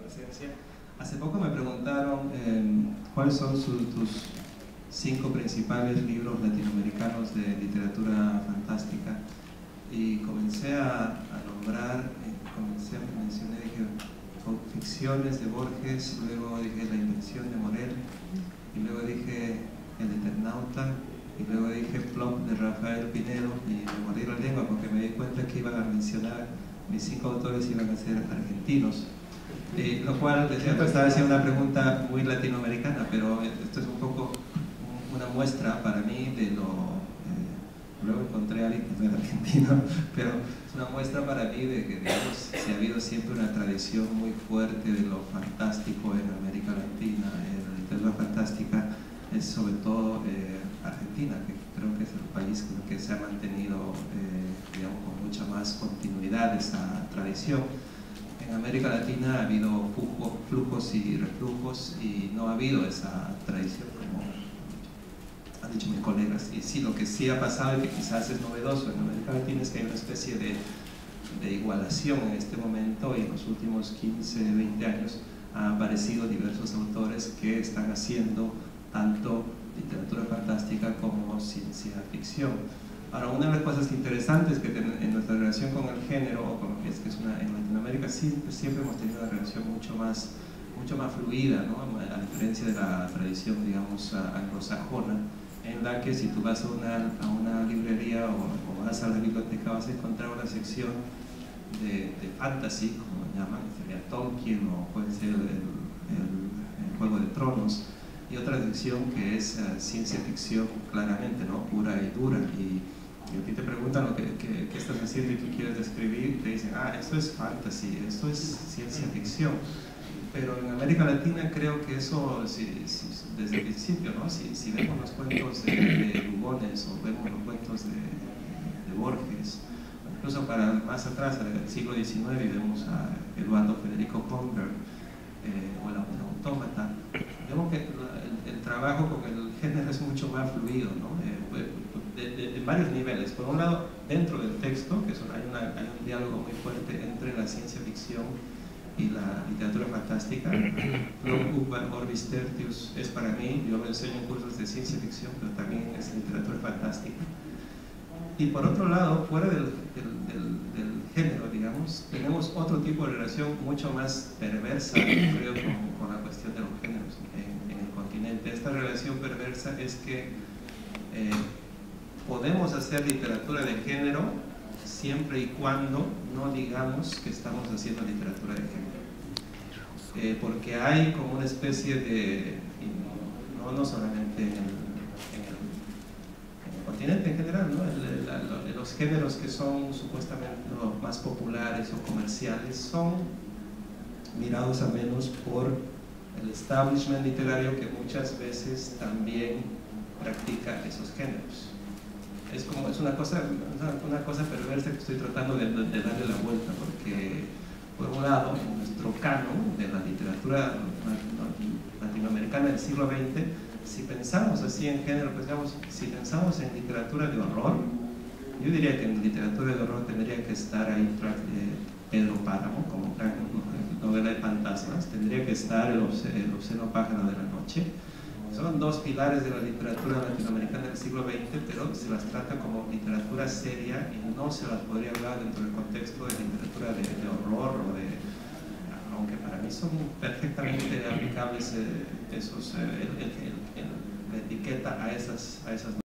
presencia. Hace poco me preguntaron cuáles son tus 5 principales libros latinoamericanos de literatura fantástica, y comencé a nombrar, mencioné, dije, Ficciones de Borges, luego dije La Invención de Morel, y luego dije El Eternauta, y luego dije Plop de Rafael Pinedo, y me mordí la lengua porque me di cuenta que iban a mencionar, mis 5 autores iban a ser argentinos, lo cual estaba haciendo una pregunta muy latinoamericana, pero esto es un poco una muestra para mí de lo... luego encontré a alguien que no era argentino, pero es una muestra para mí de que, digamos, si ha habido siempre una tradición muy fuerte de lo fantástico en América Latina. La literatura fantástica es sobre todo Argentina, que creo que es el país que se ha mantenido, digamos, con mucha más continuidad esa tradición. En América Latina ha habido flujos y reflujos, y no ha habido esa tradición, como han dicho mis colegas. Y sí, lo que sí ha pasado y que quizás es novedoso en América Latina es que hay una especie de igualación en este momento, y en los últimos 15, 20 años han aparecido diversos autores que están haciendo tanto literatura fantástica como ciencia ficción. Ahora, una de las cosas interesantes que en nuestra relación con el género, es que en Latinoamérica siempre hemos tenido una relación mucho más fluida, ¿no? A diferencia de la tradición, digamos, anglosajona, en la que si tú vas a una librería o vas a la biblioteca, vas a encontrar una sección de fantasy, como llaman, sería Tolkien, o puede ser el Juego de Tronos, y otra sección que es ciencia ficción, claramente, ¿no? Pura y dura. Y a ti te preguntan qué estás haciendo y qué quieres describir, y te dicen, esto es fantasy, esto es ciencia ficción. Pero en América Latina creo que eso, desde el principio, ¿no? Si vemos los cuentos de Lugones, o vemos los cuentos de Borges, incluso para más atrás, en el siglo XIX, vemos a Eduardo Federico Conver, o El Autómata, vemos que el trabajo con el género es mucho más fluido, ¿no? De varios niveles. Por un lado, dentro del texto, que hay un diálogo muy fuerte entre la ciencia ficción y la literatura fantástica. Uqbar Orbis Tertius es para mí, yo lo enseño en cursos de ciencia ficción, pero también es literatura fantástica. Y por otro lado, fuera del género, digamos, tenemos otro tipo de relación mucho más perversa, creo, con la cuestión de los géneros en el continente. Esta relación perversa es que podemos hacer literatura de género siempre y cuando no digamos que estamos haciendo literatura de género, porque hay como una especie de, no solamente en el continente en general, ¿no? Los géneros que son supuestamente los más populares o comerciales son mirados a menos por el establishment literario, que muchas veces también practica esos géneros. Es una cosa perversa que estoy tratando de darle la vuelta, porque por un lado, en nuestro canon de la literatura latinoamericana del siglo XX, si pensamos así en género, si pensamos en literatura de horror, yo diría que en literatura de horror tendría que estar ahí Pedro Páramo, como gran novela de fantasmas, tendría que estar El Océano Pájaro de la Noche. Son 2 pilares de la literatura latinoamericana del siglo XX, pero se las trata como literatura seria y no se las podría hablar dentro del contexto de literatura de horror, aunque para mí son perfectamente aplicables la etiqueta a esas